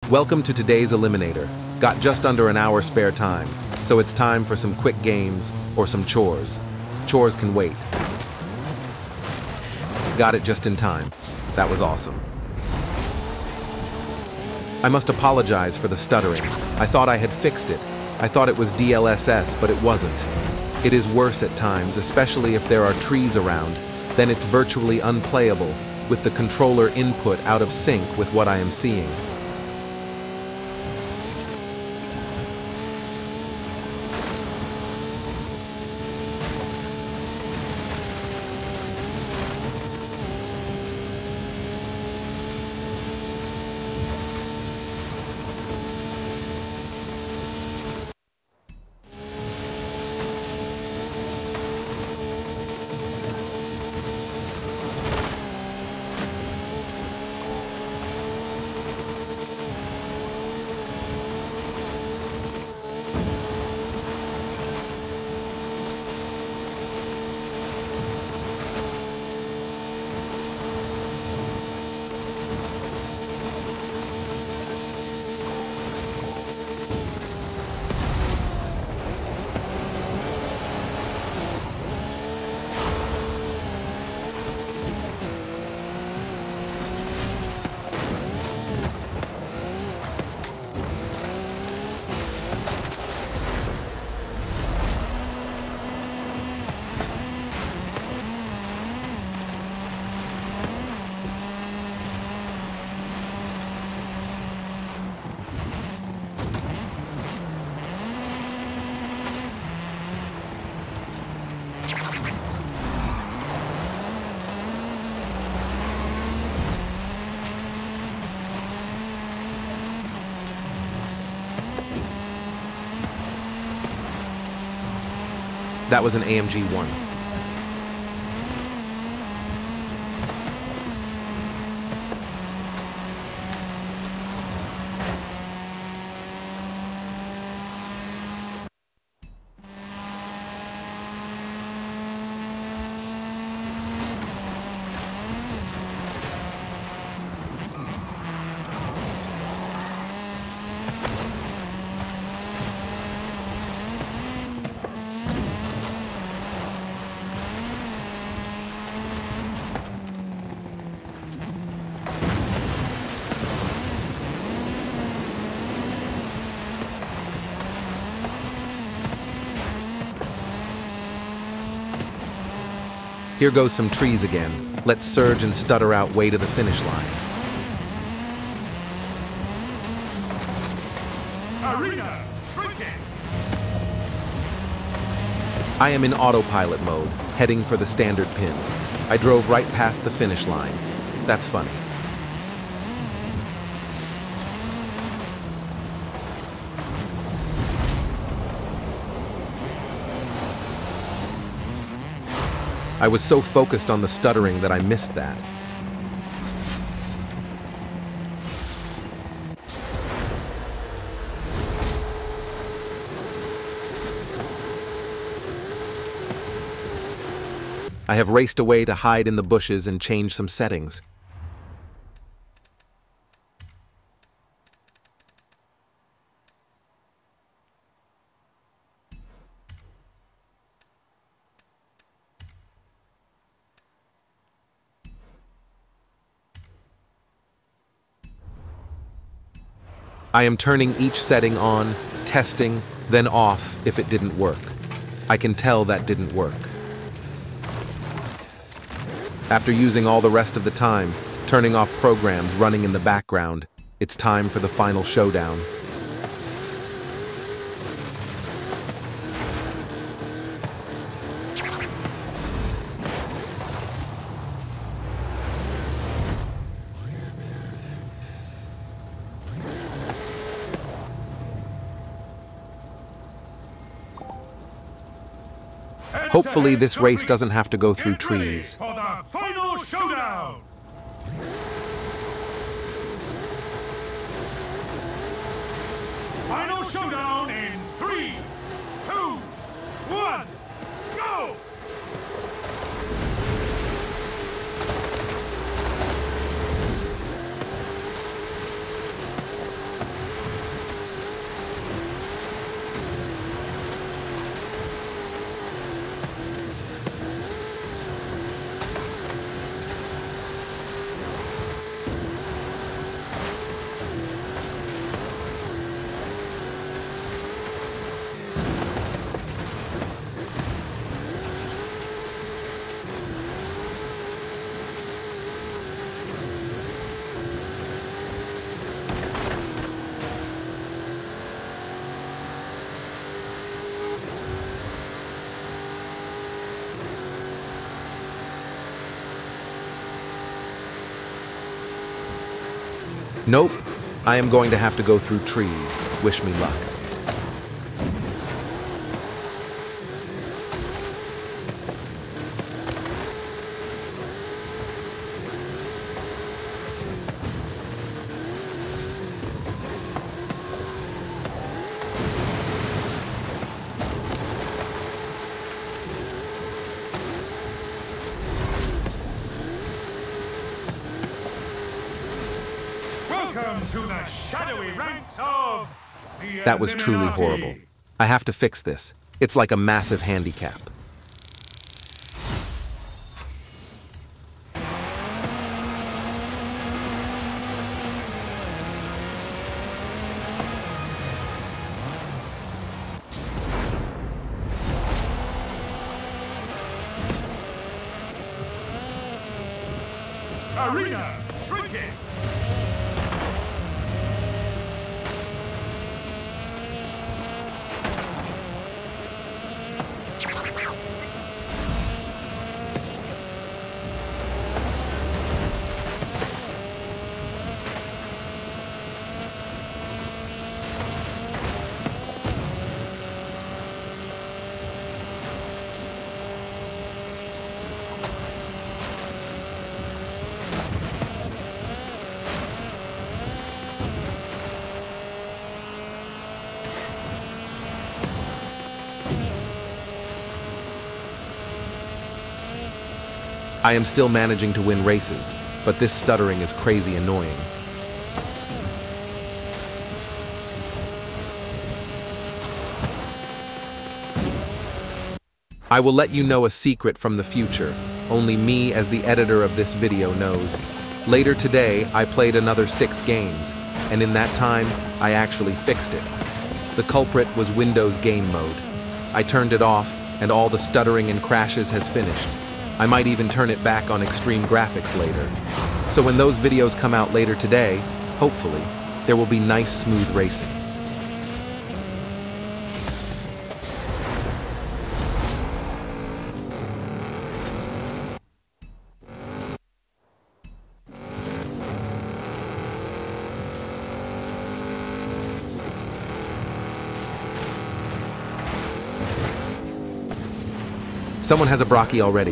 Welcome to today's Eliminator. Got just under an hour spare time, so it's time for some quick games or some chores. Chores can wait. Got it just in time. That was awesome. I must apologize for the stuttering. I thought I had fixed it. I thought it was DLSS, but it wasn't. It is worse at times, especially if there are trees around. Then it's virtually unplayable, with the controller input out of sync with what I am seeing. That was an AMG 1. Here goes some trees again. Let's surge and stutter out way to the finish line. Arena shrinking. I am in autopilot mode, heading for the standard pin. I drove right past the finish line. That's funny. I was so focused on the stuttering that I missed that. I have raced away to hide in the bushes and change some settings. I am turning each setting on, testing, then off if it didn't work. I can tell that didn't work. After using all the rest of the time, turning off programs running in the background, it's time for the final showdown. Hopefully this race doesn't have to go through trees. For the final showdown. Final showdown in 3, 2, 1, go! Nope, I am going to have to go through trees. Wish me luck. Welcome to the shadowy ranks of the That was truly Illuminati. horrible. I have to fix this. It's like a massive handicap. Arena shrinking. I am still managing to win races, but this stuttering is crazy annoying. I will let you know a secret from the future. Only me, as the editor of this video, knows. Later today, I played another 6 games, and in that time, I actually fixed it. The culprit was Windows Game Mode. I turned it off, and all the stuttering and crashes has finished. I might even turn it back on extreme graphics later. So when those videos come out later today, hopefully, there will be nice smooth racing. Someone has a Brocky already.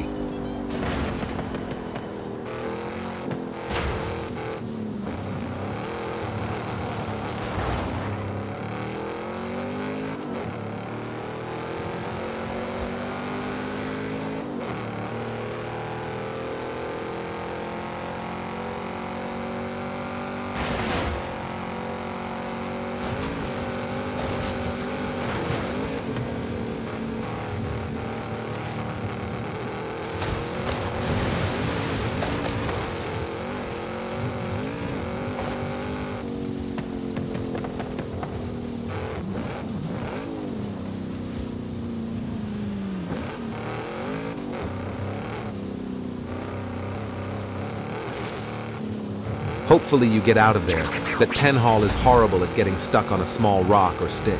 Hopefully you get out of there. That Penhall is horrible at getting stuck on a small rock or stick.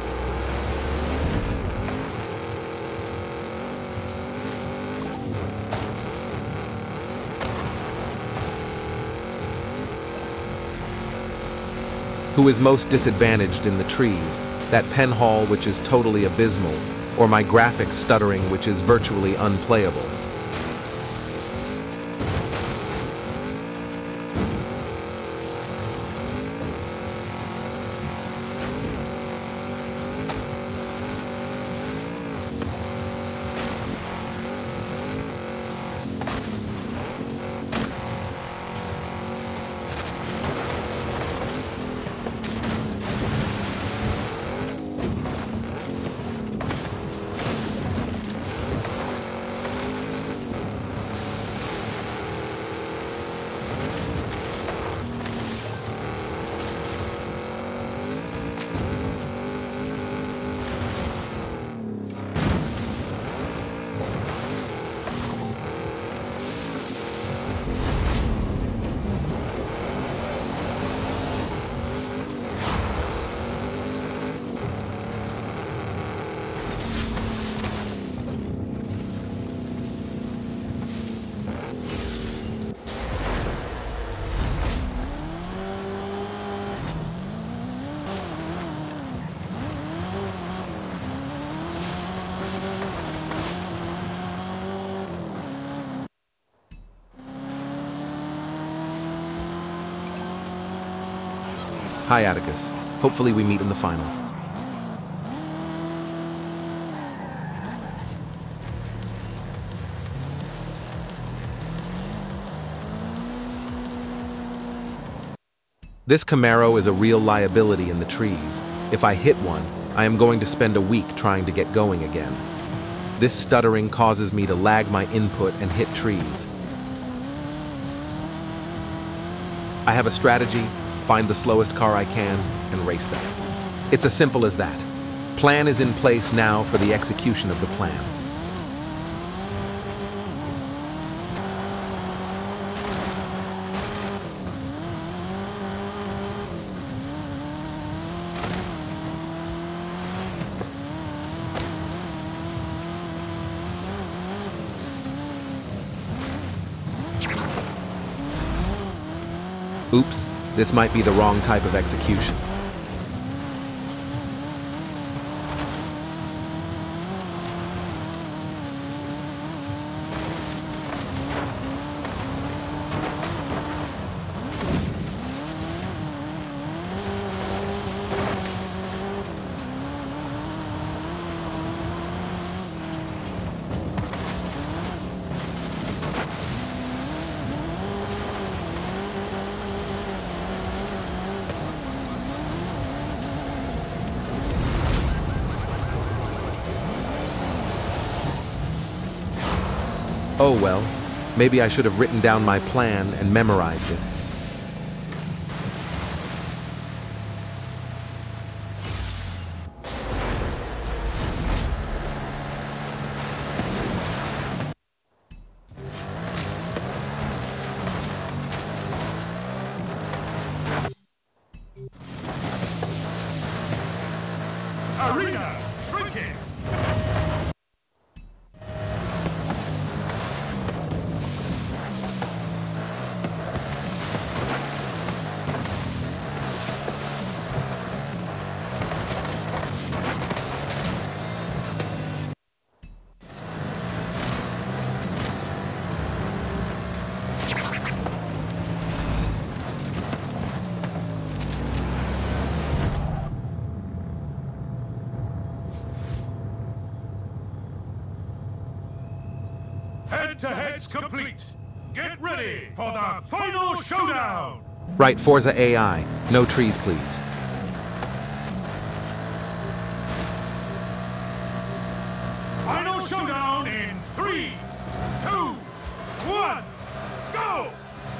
Who is most disadvantaged in the trees? That Penhall, which is totally abysmal, or my graphics stuttering, which is virtually unplayable? Hi, Atticus. Hopefully we meet in the final. This Camaro is a real liability in the trees. If I hit one, I am going to spend a week trying to get going again. This stuttering causes me to lag my input and hit trees. I have a strategy: find the slowest car I can and race them. It's as simple as that. Plan is in place now for the execution of the plan. Oops, this might be the wrong type of execution. Oh well, maybe I should have written down my plan and memorized it. Arena shrinking. Head-to-head's complete. Get ready for the final showdown! Right, Forza AI. No trees, please. Final showdown in 3, 2, 1, go!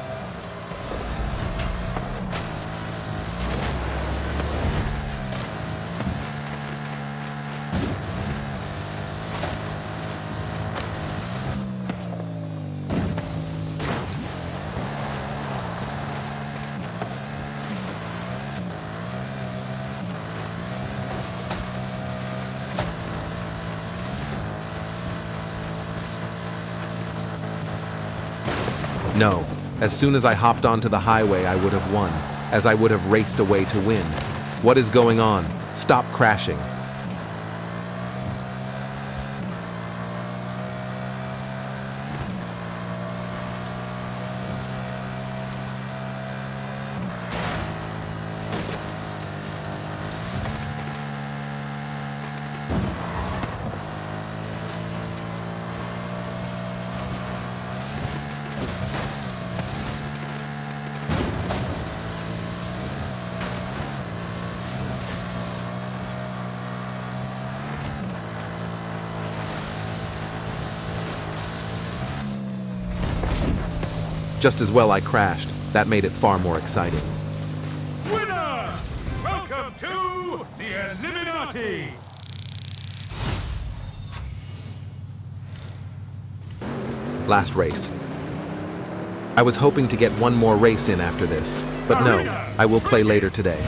No. As soon as I hopped onto the highway, I would have won, as I would have raced away to win. What is going on? Stop crashing. Just as well I crashed. That made it far more exciting. Winner! Welcome to the Illuminati! Last race. I was hoping to get one more race in after this, but no, I will play later today.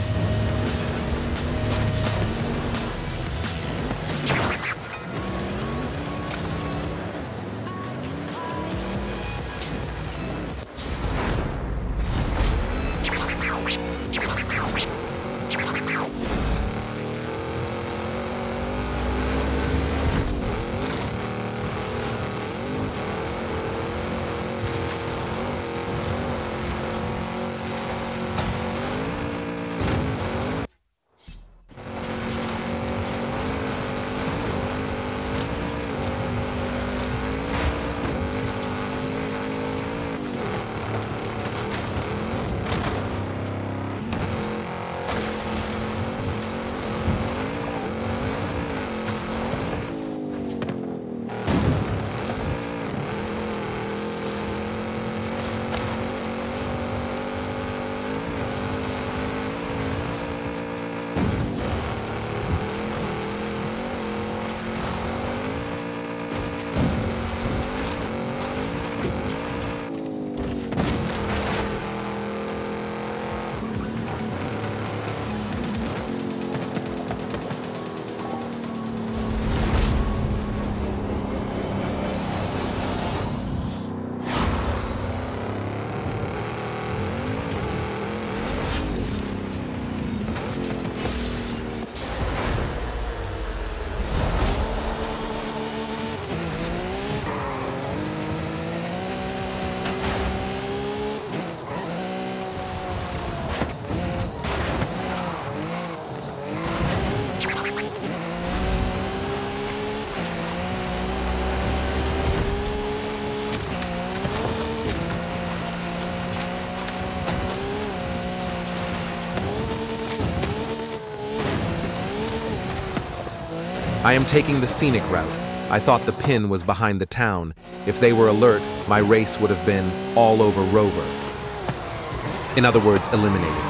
I am taking the scenic route. I thought the pin was behind the town. If they were alert, my race would have been all over Rover. In other words, eliminated.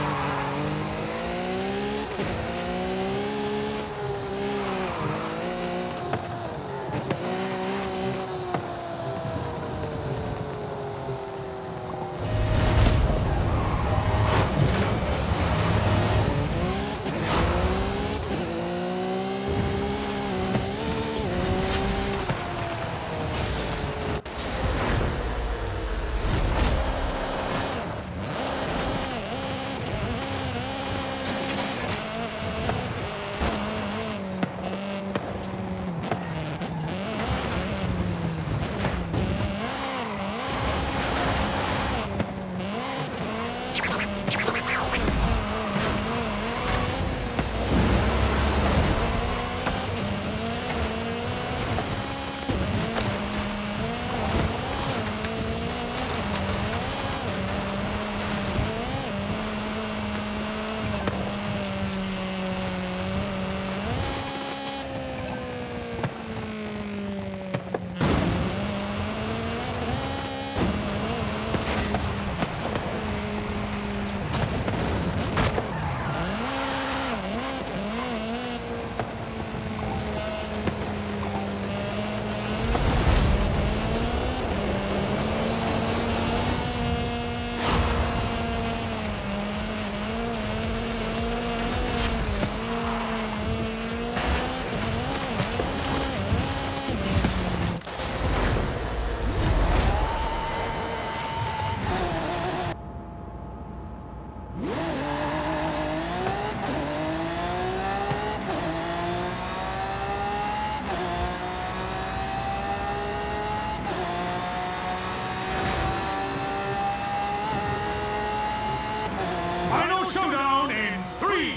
Final showdown in 3, 2,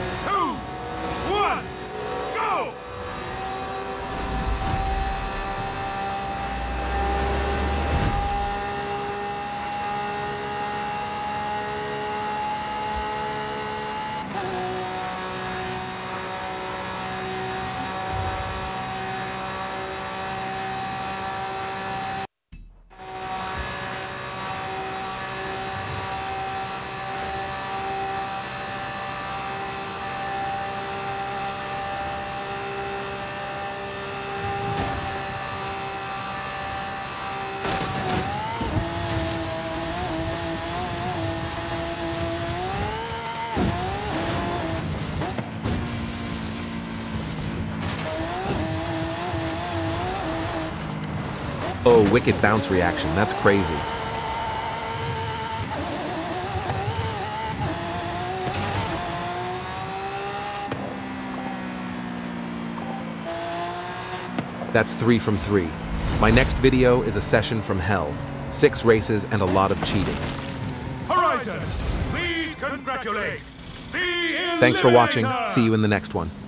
1, go! Oh, wicked bounce reaction. That's crazy. That's 3 from 3. My next video is a session from hell. 6 races and a lot of cheating. Horizon, please congratulate the Thanks for watching. Eliminator! See you in the next one.